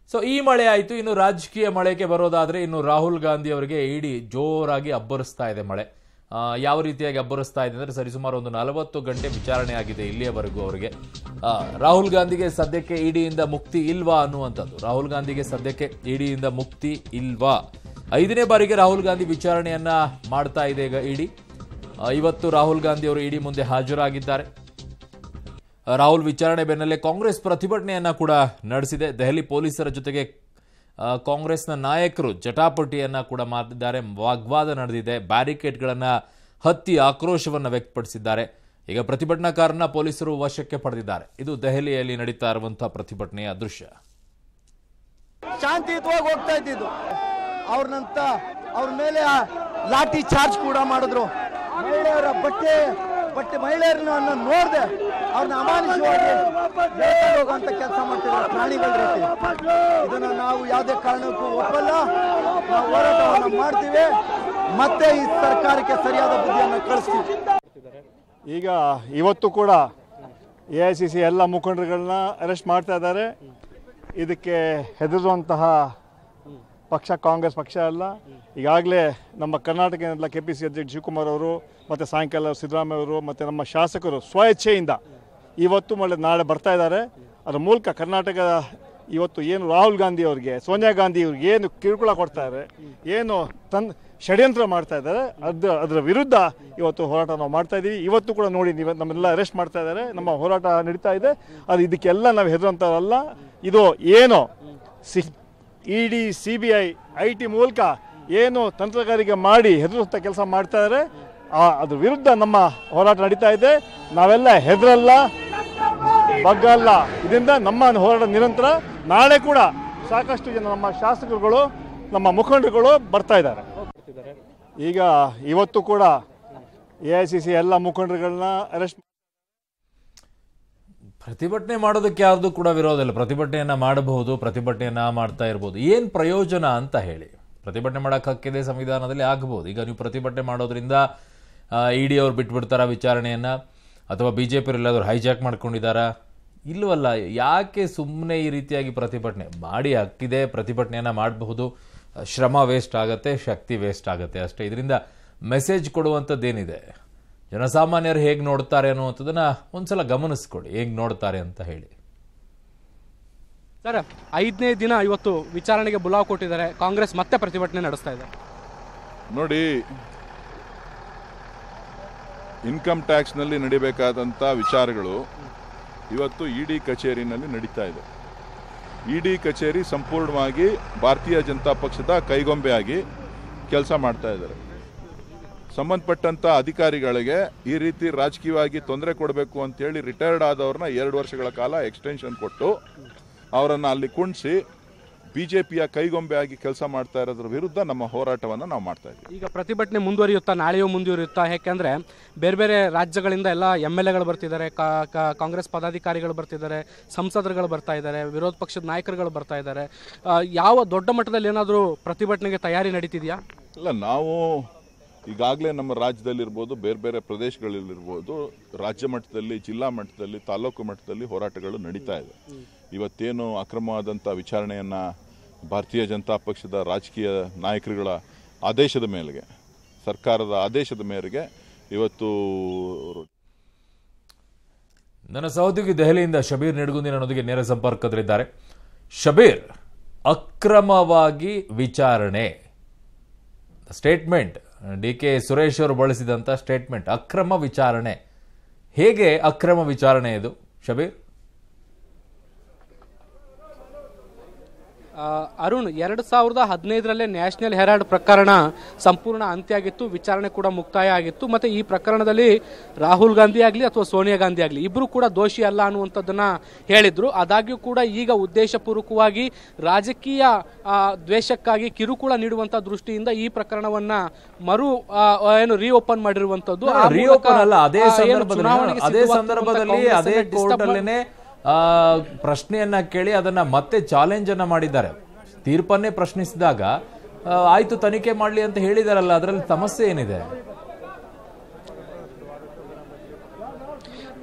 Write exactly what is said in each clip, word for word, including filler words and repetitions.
So ಈ ಮಳೆ ಆಯಿತು. ಇನ್ನು ರಾಜಕೀಯ ಮಳೆಗೆ ಬರೋದಾದ್ರೆ ಇನ್ನು ರಾಹುಲ್ ಗಾಂಧಿ ಅವರಿಗೆ ಇಡಿ ಜೋರಾಗಿ ಅಬ್ಬರಿಸ್ತಾ ಇದೆ ಮಳೆ. ಯಾವ ರೀತಿಯಾಗಿ ಅಬ್ಬರಿಸ್ತಾ ಇದೆ ಅಂದ್ರೆ ಸರಿಸುಮಾರು ಒಂದು ನಲವತ್ತು ಗಂಟೆ ವಿಚಾರಣೆ ಆಗಿದೆ ಇಲ್ಲಿಯವರೆಗೂ ಅವರಿಗೆ. ರಾಹುಲ್ ಗಾಂಧಿಗೆ ಸದ್ಯಕ್ಕೆ ಇಡಿಯಿಂದ ಮುಕ್ತಿ ಇಲ್ವಾ ಅನ್ನುವಂಥದ್ದು. ರಾಹುಲ್ ಗಾಂಧಿಗೆ ಸದ್ಯಕ್ಕೆ ಇಡಿಯಿಂದ ಮುಕ್ತಿ ಇಲ್ವಾ? ಐದನೇ ಬಾರಿಗೆ ರಾಹುಲ್ ಗಾಂಧಿ ವಿಚಾರಣೆಯನ್ನ ಮಾಡ್ತಾ ಇದೆ ಈಗ ಇಡಿ. ಇವತ್ತು ರಾಹುಲ್ ಗಾಂಧಿ ಅವರು ಇಡಿ ಮುಂದೆ ಹಾಜರಾಗಿದ್ದಾರೆ. ರಾಹುಲ್ ವಿಚಾರಣೆ ಬೆನ್ನಲ್ಲೇ ಕಾಂಗ್ರೆಸ್ ಪ್ರತಿಭಟನೆಯನ್ನ ಕೂಡ ನಡೆಸಿದೆ. ದೆಹಲಿ ಪೊಲೀಸರ ಜೊತೆಗೆ ಕಾಂಗ್ರೆಸ್ನ ನಾಯಕರು ಜಟಾಪಟಿಯನ್ನ ಕೂಡ ಮಾಡಿದ್ದಾರೆ. ವಾಗ್ವಾದ ನಡೆದಿದೆ. ಬ್ಯಾರಿಕೇಡ್ಗಳನ್ನ ಹತ್ತಿ ಆಕ್ರೋಶವನ್ನು ವ್ಯಕ್ತಪಡಿಸಿದ್ದಾರೆ. ಈಗ ಪ್ರತಿಭಟನಾಕಾರನ ಪೊಲೀಸರು ವಶಕ್ಕೆ ಪಡೆದಿದ್ದಾರೆ. ಇದು ದೆಹಲಿಯಲ್ಲಿ ನಡೀತಾ ಇರುವಂತಹ ಪ್ರತಿಭಟನೆಯ ದೃಶ್ಯ. ಶಾಂತಿಯುತವಾಗಿ ಹೋಗ್ತಾ ಇದ್ದಿದ್ದು ಅವ್ರನ್ನಂತ ಅವ್ರ ಮೇಲೆ ಲಾಠಿ ಚಾರ್ಜ್ ಕೂಡ ಮಾಡಿದ್ರು. ಮಹಿಳೆಯರ ಬಟ್ಟೆ ಬಟ್ಟೆ ಮಹಿಳೆಯರನ್ನ ನೋಡ್ದೆ ಅವ್ರನ್ನ ಅಮಾನುಷವಾಗಿ ಹೋಗುವಂತ ಕೆಲಸ ಮಾಡ್ತಿದ್ದಾರೆ ಪ್ರಾಣಿಗಳ ರೀತಿ. ಇದನ್ನ ನಾವು ಯಾವುದೇ ಕಾರಣಕ್ಕೂ ಒಪ್ಪಲ್ಲ. ನಾವು ಹೋರಾಟವನ್ನು ಮಾಡ್ತೀವಿ. ಮತ್ತೆ ಈ ಸರ್ಕಾರಕ್ಕೆ ಸರಿಯಾದ ಬುದ್ಧಿಯನ್ನು ಕಳಿಸ್ತೀವಿ. ಈಗ ಇವತ್ತು ಕೂಡ ಎ ಐ ಸಿ ಸಿ ಎಲ್ಲ ಮುಖಂಡರುಗಳನ್ನ ಅರೆಸ್ಟ್ ಮಾಡ್ತಾ ಇದ್ದಾರೆ. ಇದಕ್ಕೆ ಹೆದರುವಂತಹ ಪಕ್ಷ ಕಾಂಗ್ರೆಸ್ ಪಕ್ಷ ಅಲ್ಲ. ಈಗಾಗಲೇ ನಮ್ಮ ಕರ್ನಾಟಕದ ಕೆ ಪಿ ಸಿ ಅಧ್ಯಕ್ಷ ಶಿವಕುಮಾರ್ ಅವರು ಮತ್ತು ಸಾಯಂಕಾಲ ಸಿದ್ದರಾಮಯ್ಯ ಅವರು ಮತ್ತು ನಮ್ಮ ಶಾಸಕರು ಸ್ವಇಚ್ಛೆಯಿಂದ ಇವತ್ತು ಮಳೆ ನಾಳೆ ಬರ್ತಾ ಇದ್ದಾರೆ. ಅದರ ಮೂಲಕ ಕರ್ನಾಟಕ ಇವತ್ತು ಏನು ರಾಹುಲ್ ಗಾಂಧಿ ಅವರಿಗೆ ಸೋನಿಯಾ ಗಾಂಧಿ ಅವ್ರಿಗೆ ಏನು ಕಿರುಕುಳ ಕೊಡ್ತಾರೆ, ಏನು ತನ್ ಷಡ್ಯಂತ್ರ ಮಾಡ್ತಾ ಇದ್ದಾರೆ, ಅದು ಅದರ ವಿರುದ್ಧ ಇವತ್ತು ಹೋರಾಟ ನಾವು ಮಾಡ್ತಾ ಇದ್ದೀವಿ. ಇವತ್ತು ಕೂಡ ನೋಡಿ ನೀವು ನಮ್ಮೆಲ್ಲ ಅರೆಸ್ಟ್ ಮಾಡ್ತಾ ಇದ್ದಾರೆ. ನಮ್ಮ ಹೋರಾಟ ನಡೀತಾ ಇದೆ. ಅದು ಇದಕ್ಕೆಲ್ಲ ನಾವು ಹೆದರುವಂಥವಲ್ಲ. ಇದು ಏನು C E D C B I I T ಮೂಲಕ ಏನು ತಂತ್ರಗಾರಿಕೆ ಮಾಡಿ ಹೆದರುವಂಥ ಕೆಲಸ ಮಾಡ್ತಾ ಇದ್ದಾರೆ, ಅದ್ರ ವಿರುದ್ಧ ನಮ್ಮ ಹೋರಾಟ ನಡೀತಾ ಇದೆ. ನಾವೆಲ್ಲ ಹೆದರಲ್ಲ, ಬಗ್ಗಲ್ಲ. ಇದರಿಂದ ನಮ್ಮ ಹೋರಾಟ ನಿರಂತರ. ನಾಳೆ ಕೂಡ ಸಾಕಷ್ಟು ಜನ ನಮ್ಮ ಶಾಸಕರುಗಳು ನಮ್ಮ ಮುಖಂಡರುಗಳು ಬರ್ತಾ ಇದ್ದಾರೆ. ಈಗ ಇವತ್ತು ಕೂಡ ಎ ಐ ಸಿ ಸಿ ಎಲ್ಲ ಮುಖಂಡರುಗಳನ್ನ ಅರೆಸ್ಟ್. ಪ್ರತಿಭಟನೆ ಮಾಡೋದಕ್ಕೆ ಯಾರ್ದು ಕೂಡ ವಿರೋಧ ಇಲ್ಲ. ಪ್ರತಿಭಟನೆಯನ್ನ ಮಾಡಬಹುದು, ಪ್ರತಿಭಟನೆಯನ್ನ ಮಾಡ್ತಾ ಇರಬಹುದು. ಏನ್ ಪ್ರಯೋಜನ ಅಂತ ಹೇಳಿ. ಪ್ರತಿಭಟನೆ ಮಾಡಕ್ ಹಕ್ಕಿದೆ, ಸಂವಿಧಾನದಲ್ಲಿ ಆಗಬಹುದು. ಈಗ ನೀವು ಪ್ರತಿಭಟನೆ ಮಾಡೋದ್ರಿಂದ ಇಡಿ ಅವ್ರು ಬಿಟ್ಬಿಡ್ತಾರ ವಿಚಾರಣೆಯನ್ನ, ಅಥವಾ ಬಿಜೆಪಿ ಎಲ್ಲಾದ್ರೂ ಹೈಜಾಕ್ ಮಾಡ್ಕೊಂಡಿದಾರ? ಇಲ್ವಲ್ಲ. ಯಾಕೆ ಸುಮ್ಮನೆ ಈ ರೀತಿಯಾಗಿ ಪ್ರತಿಭಟನೆ ಮಾಡಿ? ಹಕ್ಕಿದೆ, ಪ್ರತಿಭಟನೆಯನ್ನ ಮಾಡಬಹುದು. ಶ್ರಮ ವೇಸ್ಟ್ ಆಗತ್ತೆ, ಶಕ್ತಿ ವೇಸ್ಟ್ ಆಗತ್ತೆ ಅಷ್ಟೇ. ಇದರಿಂದ ಮೆಸೇಜ್ ಕೊಡುವಂಥದ್ದೇನಿದೆ, ಜನಸಾಮಾನ್ಯರು ಹೇಗೆ ನೋಡ್ತಾರೆ ಅನ್ನುವಂಥದ್ದನ್ನ ಒಂದ್ಸಲ ಗಮನಿಸ್ಕೊಳ್ಳಿ, ಹೇಗೆ ನೋಡ್ತಾರೆ ಅಂತ ಹೇಳಿ. ಸರ್, ಐದನೇ ದಿನ ಇವತ್ತು ವಿಚಾರಣೆಗೆ ಬುಲಾವ್ ಕೊಟ್ಟಿದ್ದಾರೆ. ಕಾಂಗ್ರೆಸ್ ಮತ್ತೆ ಪ್ರತಿಭಟನೆ ನಡೆಸ್ತಾ ಇದೆ. ನೋಡಿ, ಇನ್ಕಮ್ ಟ್ಯಾಕ್ಸ್ನಲ್ಲಿ ನಡಿಬೇಕಾದಂಥ ವಿಚಾರಗಳು ಇವತ್ತು ಇ ಡಿ ಕಚೇರಿನಲ್ಲಿ ನಡೀತಾ ಇದೆ. ಇ ಡಿ ಕಚೇರಿ ಸಂಪೂರ್ಣವಾಗಿ ಭಾರತೀಯ ಜನತಾ ಪಕ್ಷದ ಕೈಗೊಂಬೆಯಾಗಿ ಕೆಲಸ ಮಾಡ್ತಾ ಇದ್ದಾರೆ. ಸಂಬಂಧಪಟ್ಟಂಥ ಅಧಿಕಾರಿಗಳಿಗೆ ಈ ರೀತಿ ರಾಜಕೀಯವಾಗಿ ತೊಂದರೆ ಕೊಡಬೇಕು ಅಂತೇಳಿ ರಿಟೈರ್ಡ್ ಆದವ್ರನ್ನ ಎರಡು ವರ್ಷಗಳ ಕಾಲ ಎಕ್ಸ್ಟೆನ್ಷನ್ ಕೊಟ್ಟು ಅವರನ್ನು ಅಲ್ಲಿ ಕುಣಿಸಿ ಬಿ ಜೆ ಪಿಯ ಕೈಗೊಂಬೆ ಆಗಿ ಕೆಲಸ ಮಾಡ್ತಾ ಇರೋದ್ರ ವಿರುದ್ಧ ನಮ್ಮ ಹೋರಾಟವನ್ನು ನಾವು ಮಾಡ್ತಾ ಇದ್ದೀವಿ. ಈಗ ಪ್ರತಿಭಟನೆ ಮುಂದುವರಿಯುತ್ತಾ, ನಾಳೆಯೂ ಮುಂದುವರಿಯುತ್ತಾ? ಯಾಕೆಂದರೆ ಬೇರೆ ಬೇರೆ ರಾಜ್ಯಗಳಿಂದ ಎಲ್ಲ ಎಮ್ ಎಲ್ ಎಗಳು ಬರ್ತಿದ್ದಾರೆ, ಕಾಂಗ್ರೆಸ್ ಪದಾಧಿಕಾರಿಗಳು ಬರ್ತಿದ್ದಾರೆ, ಸಂಸದರುಗಳು ಬರ್ತಾ ಇದ್ದಾರೆ, ವಿರೋಧ ಪಕ್ಷದ ನಾಯಕರುಗಳು ಬರ್ತಾ ಇದ್ದಾರೆ. ಯಾವ ದೊಡ್ಡ ಮಟ್ಟದಲ್ಲಿ ಏನಾದರೂ ಪ್ರತಿಭಟನೆಗೆ ತಯಾರಿ ನಡೀತಿದೆಯಾ? ಇಲ್ಲ, ನಾವು ಈಗಾಗಲೇ ನಮ್ಮ ರಾಜ್ಯದಲ್ಲಿರ್ಬೋದು, ಬೇರೆ ಬೇರೆ ಪ್ರದೇಶಗಳಲ್ಲಿರ್ಬೋದು, ರಾಜ್ಯ ಮಟ್ಟದಲ್ಲಿ, ಜಿಲ್ಲಾ ಮಟ್ಟದಲ್ಲಿ, ತಾಲೂಕು ಮಟ್ಟದಲ್ಲಿ ಹೋರಾಟಗಳು ನಡೀತಾ ಇದೆ. ಇವತ್ತೇನು ಅಕ್ರಮವಾದಂಥ ವಿಚಾರಣೆಯನ್ನು ಭಾರತೀಯ ಜನತಾ ಪಕ್ಷದ ರಾಜಕೀಯ ನಾಯಕರುಗಳ ಆದೇಶದ ಮೇರೆಗೆ, ಸರ್ಕಾರದ ಆದೇಶದ ಮೇರೆಗೆ ಇವತ್ತು ನನ್ನ ಸಹೋದ್ಯೋಗಿ ದೆಹಲಿಯಿಂದ ಶಬೀರ್ ನಿಡಗುಂದಿ ನನ್ನೊಂದಿಗೆ ನೇರ ಸಂಪರ್ಕದಲ್ಲಿದ್ದಾರೆ. ಶಬೀರ್, ಅಕ್ರಮವಾಗಿ ವಿಚಾರಣೆ ಸ್ಟೇಟ್ಮೆಂಟ್, ಡಿ ಕೆ ಸುರೇಶ್ ಅವರು ಬಳಸಿದಂಥ ಸ್ಟೇಟ್ಮೆಂಟ್, ಅಕ್ರಮ ವಿಚಾರಣೆ. ಹೇಗೆ ಅಕ್ರಮ ವಿಚಾರಣೆ ಇದು ಶಬೀರ್? ಅರುಣ್, ಎರಡು ಸಾವಿರದ ಹದಿನೈದರಲ್ಲೇ ನ್ಯಾಷನಲ್ ಹೆರಾಲ್ಡ್ ಪ್ರಕರಣ ಸಂಪೂರ್ಣ ಅಂತ್ಯ ಆಗಿತ್ತು. ವಿಚಾರಣೆ ಕೂಡ ಮುಕ್ತಾಯ ಆಗಿತ್ತು. ಮತ್ತು ಈ ಪ್ರಕರಣದಲ್ಲಿ ರಾಹುಲ್ ಗಾಂಧಿ ಆಗಲಿ ಅಥವಾ ಸೋನಿಯಾ ಗಾಂಧಿ ಆಗಲಿ ಇಬ್ಬರು ಕೂಡ ದೋಷಿ ಅಲ್ಲ ಅನ್ನುವಂಥದ್ದನ್ನು ಹೇಳಿದ್ರು. ಆದಾಗ್ಯೂ ಕೂಡ ಈಗ ಉದ್ದೇಶಪೂರ್ವಕವಾಗಿ ರಾಜಕೀಯ ದ್ವೇಷಕ್ಕಾಗಿ ಕಿರುಕುಳ ನೀಡುವಂಥ ದೃಷ್ಟಿಯಿಂದ ಈ ಪ್ರಕರಣವನ್ನ ಮರು ಏನು ರೀಓಪನ್ ಮಾಡಿರುವಂಥದ್ದು. ರೀಓಪನ್ ಅಲ್ಲ, ಅದೇ ಸಂದರ್ಭದಲ್ಲಿ ಅದೇ ಸಂದರ್ಭದಲ್ಲಿ ಅದೇ ಕೋರ್ಟಲ್ಲೇನೆ ಪ್ರಶ್ನೆಯನ್ನ ಕೇಳಿ ಅದನ್ನ ಮತ್ತೆ ಚಾಲೆಂಜ್ ಅನ್ನ ಮಾಡಿದ್ದಾರೆ. ತೀರ್ಪನ್ನೇ ಪ್ರಶ್ನಿಸಿದಾಗ ಆಯ್ತು ತನಿಖೆ ಮಾಡ್ಲಿ ಅಂತ ಹೇಳಿದಾರಲ್ಲ, ಅದರಲ್ಲಿ ಸಮಸ್ಯೆ ಏನಿದೆ?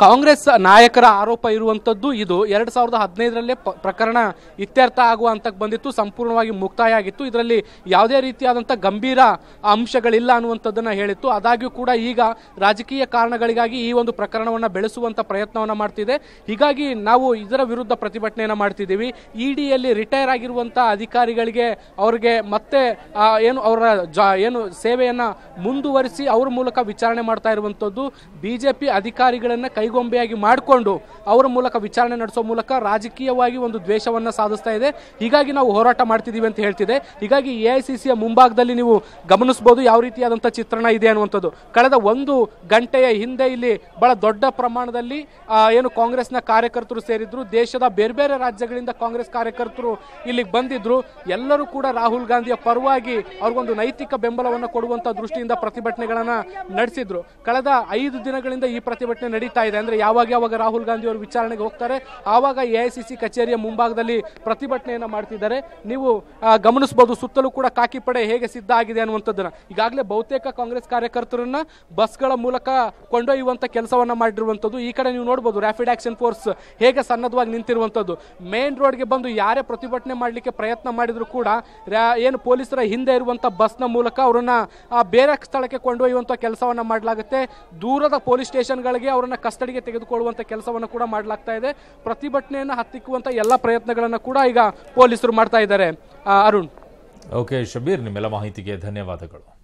ಕಾಂಗ್ರೆಸ್ ನಾಯಕರ ಆರೋಪ ಇರುವಂತದ್ದು ಇದು ಎರಡ್ ಸಾವಿರದ ಹದಿನೈದರಲ್ಲೇ ಪ್ರಕರಣ ಇತ್ಯರ್ಥ ಆಗುವ ಹಂತಕ್ಕೆ ಬಂದಿತ್ತು, ಸಂಪೂರ್ಣವಾಗಿ ಮುಕ್ತಾಯ ಆಗಿತ್ತು. ಇದರಲ್ಲಿ ಯಾವುದೇ ರೀತಿಯಾದಂತಹ ಗಂಭೀರ ಅಂಶಗಳಿಲ್ಲ ಅನ್ನುವಂಥದ್ದನ್ನ ಹೇಳಿತ್ತು. ಆದಾಗ್ಯೂ ಕೂಡ ಈಗ ರಾಜಕೀಯ ಕಾರಣಗಳಿಗಾಗಿ ಈ ಒಂದು ಪ್ರಕರಣವನ್ನ ಬೆಳೆಸುವಂತ ಪ್ರಯತ್ನವನ್ನ ಮಾಡ್ತಿದೆ. ಹೀಗಾಗಿ ನಾವು ಇದರ ವಿರುದ್ಧ ಪ್ರತಿಭಟನೆಯನ್ನ ಮಾಡ್ತಿದ್ದೀವಿ. ಇಡಿಯಲ್ಲಿ ರಿಟೈರ್ ಆಗಿರುವಂತಹ ಅಧಿಕಾರಿಗಳಿಗೆ ಅವರಿಗೆ ಮತ್ತೆ ಏನು ಅವರ ಏನು ಸೇವೆಯನ್ನ ಮುಂದುವರಿಸಿ ಅವರ ಮೂಲಕ ವಿಚಾರಣೆ ಮಾಡ್ತಾ ಇರುವಂತದ್ದು ಬಿಜೆಪಿ ಅಧಿಕಾರಿಗಳನ್ನ ಕೈಗೊಂಬೆಯಾಗಿ ಮಾಡಿಕೊಂಡು ಅವರ ಮೂಲಕ ವಿಚಾರಣೆ ನಡೆಸೋ ಮೂಲಕ ರಾಜಕೀಯವಾಗಿ ಒಂದು ದ್ವೇಷವನ್ನ ಸಾಧಿಸ್ತಾ ಇದೆ. ಹೀಗಾಗಿ ನಾವು ಹೋರಾಟ ಮಾಡ್ತಿದೀವಿ ಅಂತ ಹೇಳ್ತಿದೆ. ಹೀಗಾಗಿ ಎಐಸಿಸಿಯ ಮುಂಭಾಗದಲ್ಲಿ ನೀವು ಗಮನಿಸಬಹುದು ಯಾವ ರೀತಿಯಾದಂತಹ ಚಿತ್ರಣ ಇದೆ ಅನ್ನುವಂಥದ್ದು. ಕಳೆದ ಒಂದು ಗಂಟೆಯ ಹಿಂದೆ ಇಲ್ಲಿ ಬಹಳ ದೊಡ್ಡ ಪ್ರಮಾಣದಲ್ಲಿ ಏನು ಕಾಂಗ್ರೆಸ್ನ ಕಾರ್ಯಕರ್ತರು ಸೇರಿದ್ರು. ದೇಶದ ಬೇರೆ ಬೇರೆ ರಾಜ್ಯಗಳಿಂದ ಕಾಂಗ್ರೆಸ್ ಕಾರ್ಯಕರ್ತರು ಇಲ್ಲಿಗೆ ಬಂದಿದ್ರು. ಎಲ್ಲರೂ ಕೂಡ ರಾಹುಲ್ ಗಾಂಧಿಯ ಪರವಾಗಿ ಅವ್ರಿಗೊಂದು ನೈತಿಕ ಬೆಂಬಲವನ್ನು ಕೊಡುವಂತ ದೃಷ್ಟಿಯಿಂದ ಪ್ರತಿಭಟನೆಗಳನ್ನ ನಡೆಸಿದ್ರು. ಕಳೆದ ಐದು ದಿನಗಳಿಂದ ಈ ಪ್ರತಿಭಟನೆ ನಡೀತಾ ಇದೆ. ಅಂದ್ರೆ ಯಾವಾಗ ಯಾವಾಗ ರಾಹುಲ್ ಗಾಂಧಿ ಅವರು ವಿಚಾರಣೆಗೆ ಹೋಗ್ತಾರೆ ಆವಾಗ ಎಐಸಿಸಿ ಕಚೇರಿಯ ಮುಂಭಾಗದಲ್ಲಿ ಪ್ರತಿಭಟನೆಯನ್ನ ಮಾಡ್ತಿದ್ದಾರೆ. ನೀವು ಗಮನಿಸಬಹುದು ಸುತ್ತಲೂ ಕೂಡ ಕಾಕಿ ಪಡೆ ಹೇಗೆ ಸಿದ್ಧ ಆಗಿದೆ ಅನ್ನುವಂಥದ್ದನ್ನ. ಈಗಾಗಲೇ ಬಹುತೇಕ ಕಾಂಗ್ರೆಸ್ ಕಾರ್ಯಕರ್ತರನ್ನ ಬಸ್ಗಳ ಮೂಲಕ ಕೊಂಡೊಯ್ಯುವಂತ ಕೆಲಸವನ್ನ ಮಾಡಿರುವಂತದ್ದು. ಈ ಕಡೆ ನೀವು ನೋಡಬಹುದು ರ್ಯಾಪಿಡ್ ಆಕ್ಷನ್ ಫೋರ್ಸ್ ಹೇಗೆ ಸನ್ನದ್ಧವಾಗಿ ನಿಂತಿರುವಂತದ್ದು. ಮೇನ್ ರೋಡ್ಗೆ ಬಂದು ಯಾರೇ ಪ್ರತಿಭಟನೆ ಮಾಡಲಿಕ್ಕೆ ಪ್ರಯತ್ನ ಮಾಡಿದ್ರು ಕೂಡ ಏನು ಪೊಲೀಸರ ಹಿಂದೆ ಇರುವಂತ ಬಸ್ನ ಮೂಲಕ ಅವರನ್ನ ಬೇರೆ ಸ್ಥಳಕ್ಕೆ ಕೊಂಡೊಯ್ಯುವಂತ ಕೆಲಸವನ್ನ ಮಾಡಲಾಗುತ್ತೆ. ದೂರದ ಪೊಲೀಸ್ ಸ್ಟೇಷನ್ಗಳಿಗೆ ಅವರನ್ನ ಕಸ್ಟಡಿಗೆ ತೆಗೆದುಕೊಳ್ಳುವಂತ ಕೆಲಸವನ್ನ ಕೂಡ ಮಾಡಲಾಗ್ತಾ ಇದೆ. ಪ್ರತಿಭಟನೆಯನ್ನ ಹತ್ತಿಕ್ಕುವಂತ ಎಲ್ಲ ಪ್ರಯತ್ನಗಳನ್ನ ಕೂಡ ಈಗ ಪೊಲೀಸರು ಮಾಡ್ತಾ ಇದ್ದಾರೆ. ಅರುಣ್. ಓಕೆ ಶಬೀರ್, ನಿಮ್ಮೆಲ್ಲ ಮಾಹಿತಿಗೆ ಧನ್ಯವಾದಗಳು.